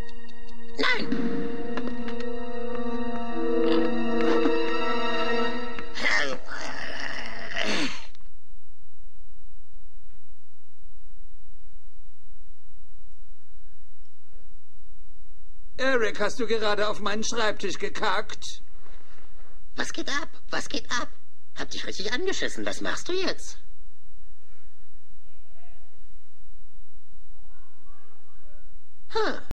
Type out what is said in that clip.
Nein! Eric, hast du gerade auf meinen Schreibtisch gekackt? Was geht ab? Was geht ab? Hab dich richtig angeschissen. Was machst du jetzt?